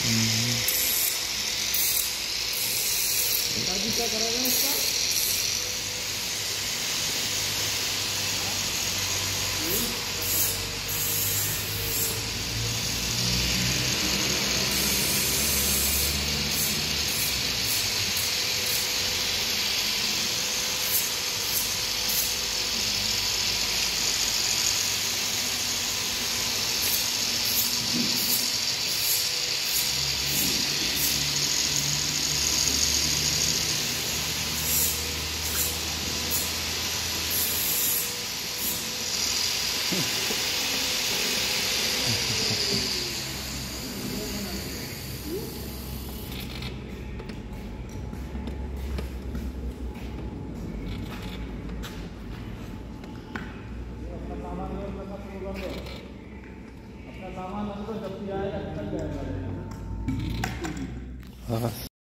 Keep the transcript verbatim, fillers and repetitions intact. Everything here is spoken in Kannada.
क्या करेगा इसका? अपना सामान हमको जब भी आएगा निकल जाएगा।